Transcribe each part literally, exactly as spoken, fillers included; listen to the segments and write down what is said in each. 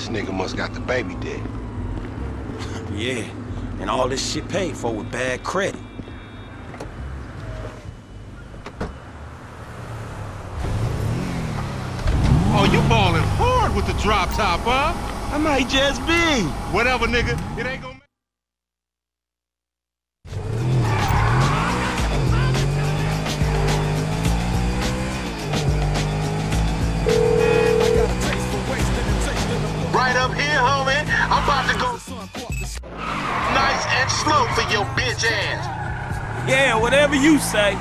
This nigga must got the baby debt. Yeah, and all this shit paid for with bad credit. Oh, you ballin' hard with the drop top, huh? I might just be. Whatever, nigga. It ain't gonna... Right up here, homie. I'm about to go nice and slow for your bitch ass. Yeah, whatever you say.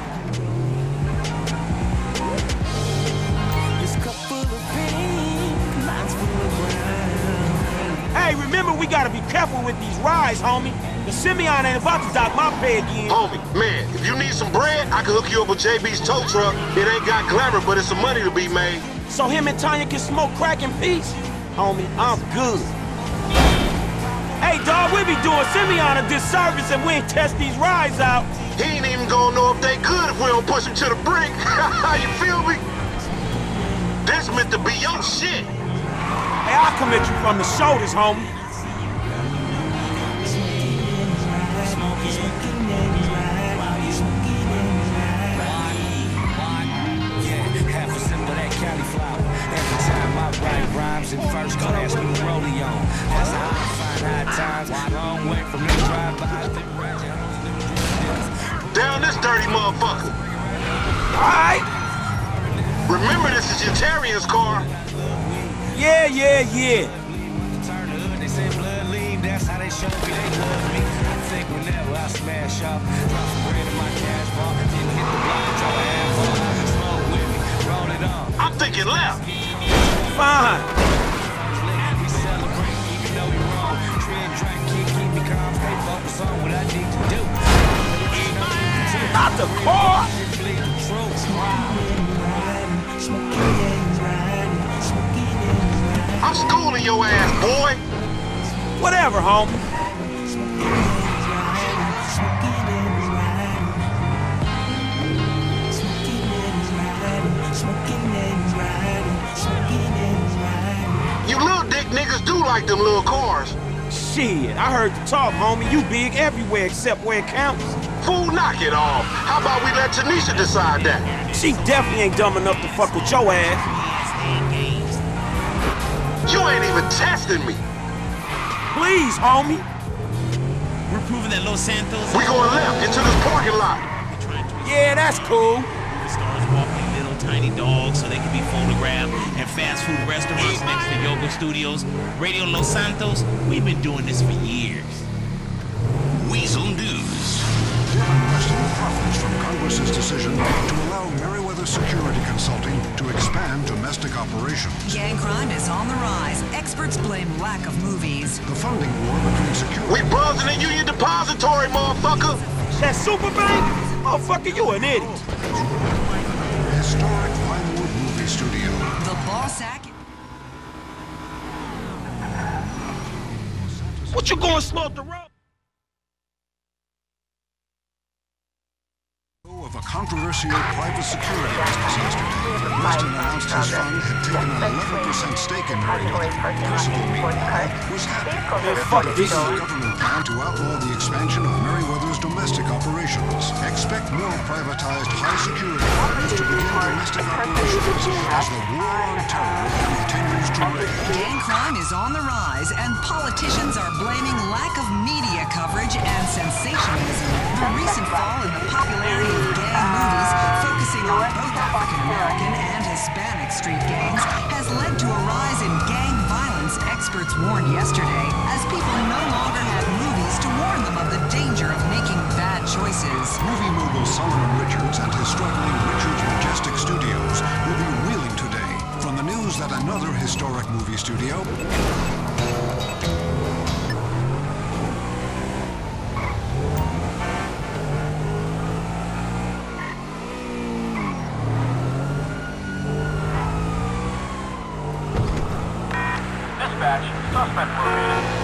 Hey, remember we gotta be careful with these rides, homie. The Simeon ain't about to dock my pay again. Homie, man, if you need some bread, I can hook you up with J B's tow truck. It ain't got glamour, but it's some money to be made. So him and Tanya can smoke crack in peace? Homie, I'm good. Hey, dawg, we be doing Simeon a disservice if we ain't test these rides out. He ain't even gonna know if they good if we don't push him to the brink. You feel me? This meant to be your shit. Hey, I'll come at you from the shoulders, homie. Rhymes in first class with a rollie on. That's how I find high times. Long way from the drive-by. Down this dirty motherfucker. Alright. Remember, this is your Terrier's car. Yeah, yeah, yeah. Turn the hood, they say blood leave. That's how they show me they love me. I think whenever I smash off, drop some bread in my cash bar, then hit the block, drop a half off, smoke with me, roll it on. I'm thinking left. Fine. We celebrate, even though you're wrong. Tread, drink, keep, keep me calm, stay focused on what I need to do. Not the car. I'm schooling your ass, boy. Whatever, homie. You little dick niggas do like them little cars. Shit, I heard the talk, homie. You big everywhere except where it counts. Fool, knock it off. How about we let Tanisha decide that? She definitely ain't dumb enough to fuck with your ass. You ain't even testing me. Please, homie. We're proving that Los Santos... We going left into this parking lot. Yeah, that's cool. Stars walking little tiny dogs so they can be photographed, and fast food restaurants next to yoga studios. Radio Los Santos, we've been doing this for years. Weasel News. Weston profits from Congress's decision to allow Merriweather Security Consulting to expand domestic operations. Gang crime is on the rise. Experts blame lack of movies. The funding war between security... We buzzing in Union Depository, motherfucker. That super bank? Motherfucker, you an idiot. Historic Vinewood Movie Studio. The Boss Act... What you going slow up the road? Of a controversial private security business yesterday. Weston announced his fund had taken an eleven percent stake in Merriweather. Percival, meanwhile, was happy. Man, fuck this. The government plan to outlaw the expansion of Merriweather's domestic operations. Expect more privatized high-security firms to begin domestic operations as the war on terror continues to rage. Gang crime is on the rise, and politicians are blaming lack of media coverage and sensationalism. The recent fall in the popularity of gang movies, focusing on both African-American and Hispanic street gangs, has led to a rise in gang violence, experts warned yesterday, as people no longer had movies to warn them of the danger of making bad choices. Movie mogul Solomon Richards and his struggling Richards Majestic Studios will be reeling today from the news that another historic movie studio... Suspect located.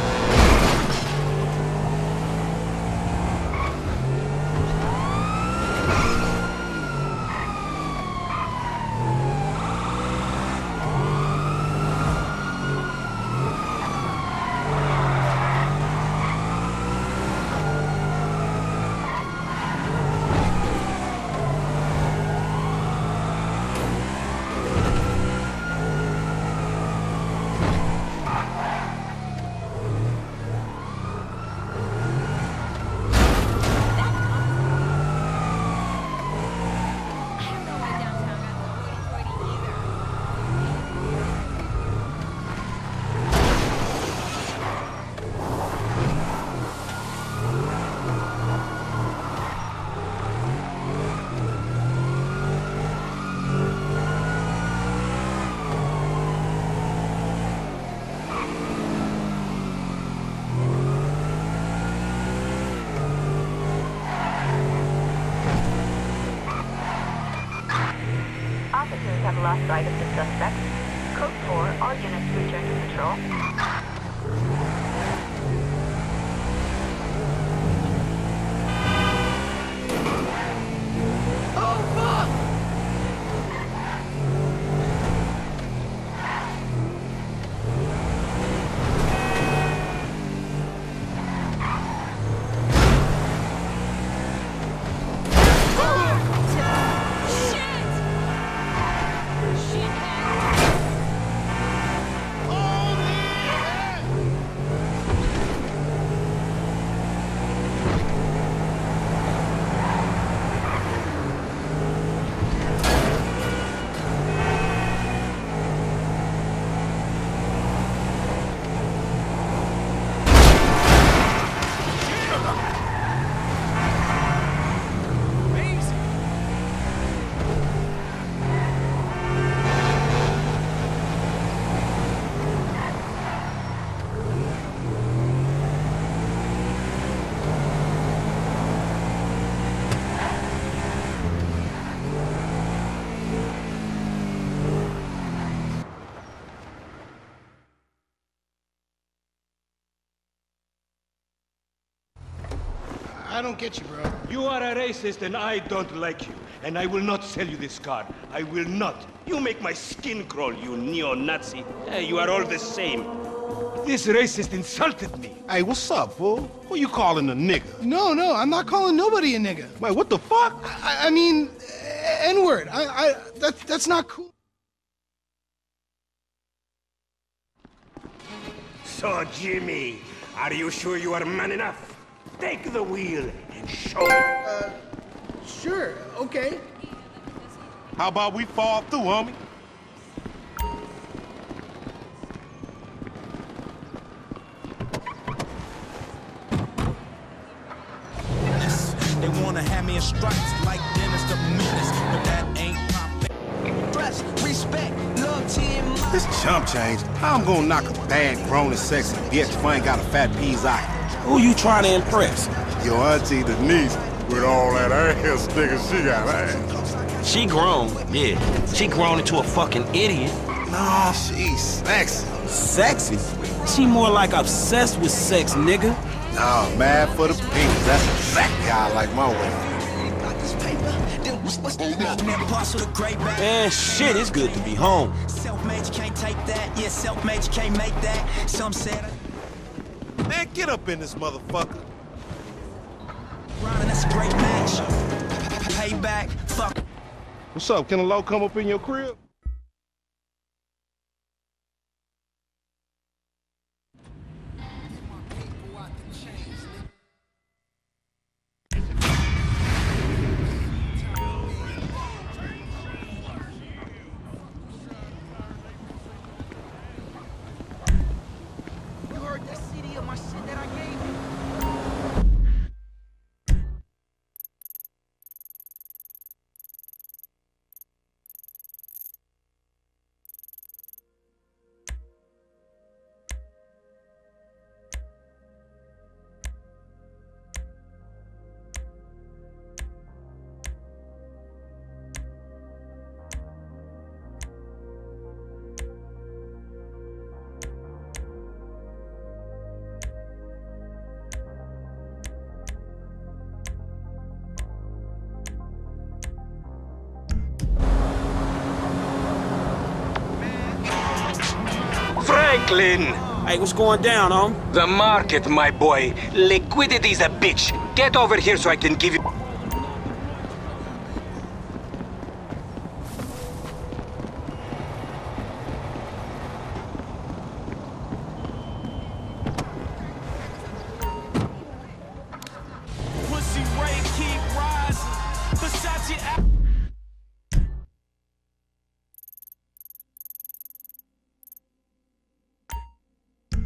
officers have lost sight of the suspect. Code four, all units return to patrol. I don't get you, bro. You are a racist and I don't like you. And I will not sell you this car. I will not. You make my skin crawl, you neo-Nazi. Hey, you are all the same. This racist insulted me. Hey, what's up, fool? Who you calling a nigga? No, no, I'm not calling nobody a nigga. Wait, what the fuck? I, I mean, N-word. I, I, that, that's not cool. So, Jimmy, are you sure you are man enough? Take the wheel and show me. Uh, sure, okay. How about we fall through, homie? They wanna have me in stripes like Dennis the Menace, but that ain't my dress, respect, love, team. This chump change. How I'm gonna knock a bad, grown and sexy bitch if I ain't got a fat peas eye? Who you trying to impress? Your auntie Denise with all that ass sticking she got ass. She grown, yeah. She grown into a fucking idiot. No, she's sexy. Sexy? She more like obsessed with sex, nigga. Nah, mad for the peas. That's exactly how I like my women. Man, shit, it's good to be home. Self-made, you can't take that. Yeah, self-made, you can't make that. Some said. Man, get up in this motherfucker. That's a great match. Payback, fuck. What's up? Can a low come up in your crib? You heard that C D of my shit that I gave you? Franklin! Hey, what's going down, home? The market, my boy. Liquidity's a bitch. Get over here so I can give you... Pussy Ray keep rising. Versace out.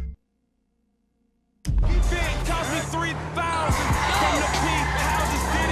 Big cost me three thousand from the peak. The houses did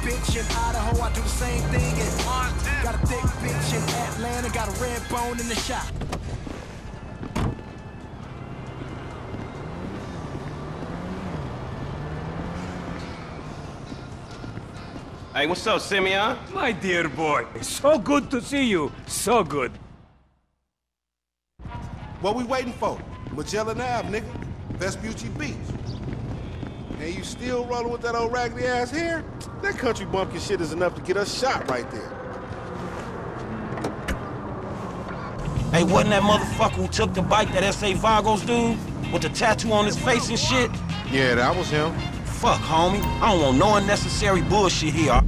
bitch in Idaho, I do the same thing in Montana. Got a thick bitch in Atlanta, got a red bone in the shop. Hey, what's up, Simeon? My dear boy, so good to see you. So good. What we waiting for? Magellan Ave, nigga. Vespucci Beach. And you still rolling with that old raggedy ass hair? That country bumpkin shit is enough to get us shot right there. Hey, wasn't that motherfucker who took the bike that S A Vagos dude? With the tattoo on his face and shit? Yeah, that was him. Fuck, homie. I don't want no unnecessary bullshit here.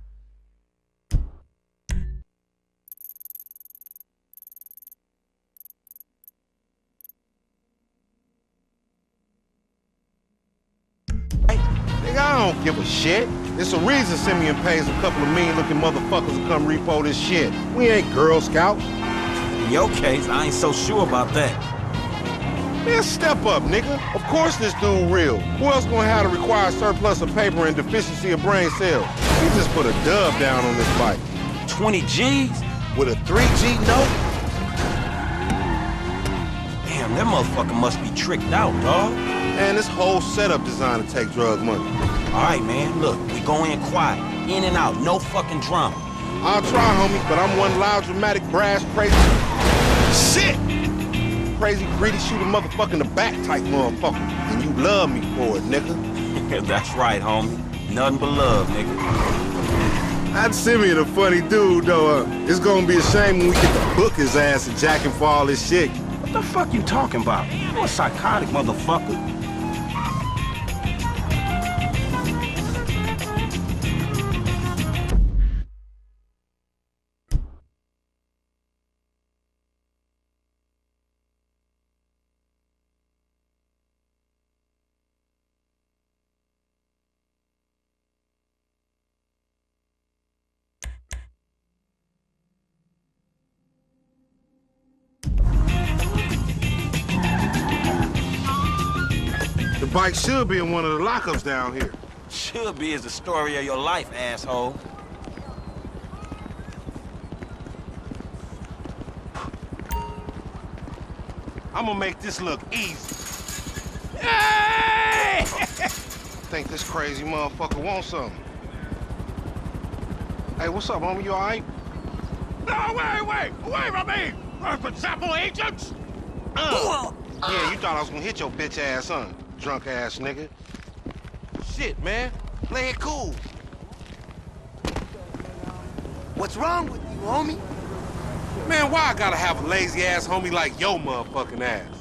Nigga, I don't give a shit. It's a reason Simeon pays a couple of mean-looking motherfuckers to come repo this shit. We ain't Girl Scouts. In your case, I ain't so sure about that. Man, step up, nigga. Of course this dude real. Who else gonna have to require surplus of paper and deficiency of brain cells? He just put a dub down on this bike. twenty G's? With a three G note? Damn, that motherfucker must be tricked out, dawg. Man, this whole setup designed to take drug money. All right, man, look, we go in quiet. In and out, no fucking drama. I'll try, homie, but I'm one loud, dramatic, brass, crazy... Shit! Crazy, greedy, shoot a motherfucker in the back type motherfucker. And you love me for it, nigga. That's right, homie. Nothing but love, nigga. That Simeon a funny dude, though. Uh, it's gonna be a shame when we get to book his ass and jack him for all this shit. What the fuck you talking about? You a psychotic motherfucker. The bike should be in one of the lockups down here. Should be is the story of your life, asshole. I'm gonna make this look easy. Hey! Think this crazy motherfucker wants something. Hey, what's up, homie? You all right? No, wait, wait! Away from me! For example, agents! Uh. Yeah, you thought I was gonna hit your bitch ass, huh? Drunk ass nigga. Shit, man. Play it cool. What's wrong with you, homie? Man, why I gotta have a lazy ass homie like your motherfucking ass?